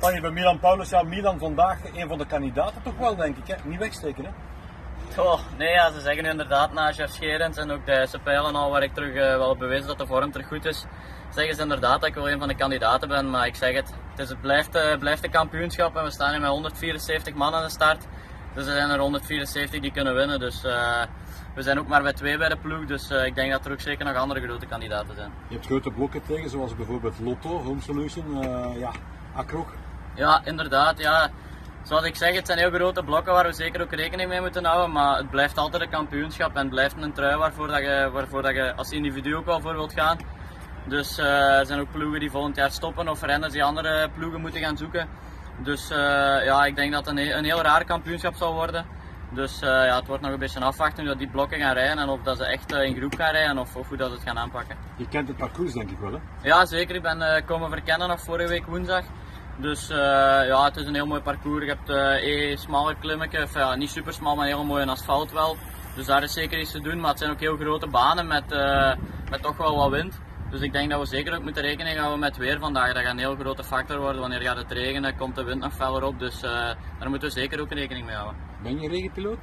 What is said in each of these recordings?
sta hier bij Milan Paulus. Ja, Milan vandaag een van de kandidaten toch wel, denk ik. Hè? Niet wegsteken, hè? Oh, nee, ja, ze zeggen nu inderdaad na Jeff Scherens en ook de Sepijlen al, waar ik terug wel bewezen dat de vorm terug goed is, zeggen ze inderdaad dat ik wel een van de kandidaten ben. Maar ik zeg het blijft een kampioenschap en we staan hier met 174 man aan de start. Dus er zijn er 174 die kunnen winnen. Dus we zijn ook maar bij 2 bij de ploeg. Dus ik denk dat er ook zeker nog andere grote kandidaten zijn. Je hebt grote blokken tegen, zoals bijvoorbeeld Lotto, Home Solution, Acrog. Ja, inderdaad. Ja. Zoals ik zeg, het zijn heel grote blokken waar we zeker ook rekening mee moeten houden. Maar het blijft altijd een kampioenschap en het blijft een trui waarvoor dat je als individu ook wel voor wilt gaan. Dus er zijn ook ploegen die volgend jaar stoppen of renners die andere ploegen moeten gaan zoeken. Dus ja, ik denk dat het een heel raar kampioenschap zal worden. Dus ja, het wordt nog een beetje afwachten hoe dat die blokken gaan rijden en of dat ze echt in groep gaan rijden of hoe dat ze het gaan aanpakken. Je kent het parcours denk ik wel, hè? Ja, zeker. Ik ben komen verkennen nog vorige week woensdag. Dus ja, het is een heel mooi parcours. Je hebt smaller klimmetje, ja, niet super smal, maar heel mooi in asfalt wel. Dus daar is zeker iets te doen, maar het zijn ook heel grote banen met toch wel wat wind. Dus ik denk dat we zeker ook moeten rekening houden met weer vandaag. Dat gaat een heel grote factor worden. Wanneer gaat het regenen, komt de wind nog feller op. Dus daar moeten we zeker ook rekening mee houden. Ben je regenpiloot?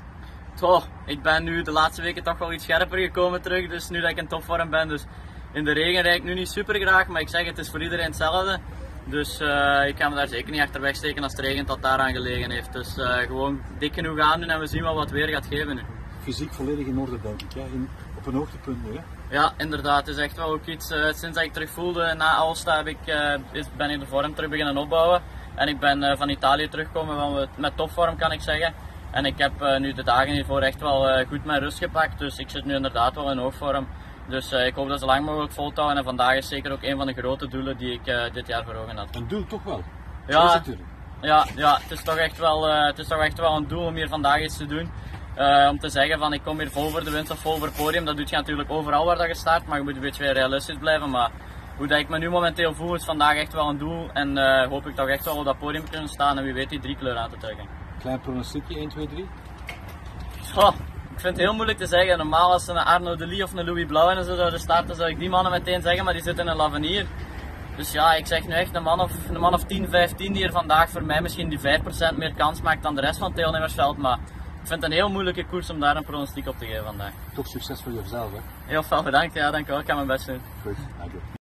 Toch, ik ben nu de laatste weken toch wel iets scherper gekomen terug. Dus nu dat ik in topvorm ben. Dus in de regen rijd ik nu niet super graag, maar ik zeg het is voor iedereen hetzelfde. Dus ik ga me daar zeker niet achter wegsteken als het regent dat daaraan gelegen heeft. Dus gewoon dik genoeg aandoen en we zien wel wat het weer gaat geven nu. Fysiek volledig in orde denk ik, hè? Op een hoogtepunt nu, hè? Ja, inderdaad. Het is echt wel ook iets, sinds ik terug voelde na Alsta ben ik de vorm terug beginnen opbouwen. En ik ben van Italië teruggekomen met topvorm kan ik zeggen. En ik heb nu de dagen hiervoor echt wel goed mijn rust gepakt. Dus ik zit nu inderdaad wel in hoogvorm. Dus ik hoop dat zo lang mogelijk vol te houden en vandaag is zeker ook een van de grote doelen die ik dit jaar voor ogen had. Een doel toch wel? Ja, ja, het is toch echt wel een doel om hier vandaag iets te doen. Om te zeggen van ik kom hier vol voor de winst of vol voor het podium, dat doe je natuurlijk overal waar dat je start, maar je moet een beetje realistisch blijven. Maar hoe dat ik me nu momenteel voel is vandaag echt wel een doel en hoop ik toch echt wel op dat podium kunnen staan en wie weet die 3 kleuren aan te trekken. Klein pronostiekje, 1, 2, 3? Oh, ik vind het heel moeilijk te zeggen. Normaal als een Arnaud Delis of een Louis Blau en zo zouden starten, zou ik die mannen meteen zeggen, maar die zitten in een L'Avenir. Dus ja, ik zeg nu echt een man of 10, 15 die er vandaag voor mij misschien die 5% meer kans maakt dan de rest van het deelnemersveld. Maar ik vind het een heel moeilijke koers om daar een pronostiek op te geven vandaag. Toch succes voor jezelf, hè? Heel veel bedankt, ja, dank u wel. Ik ga mijn best doen. Goed, dank je.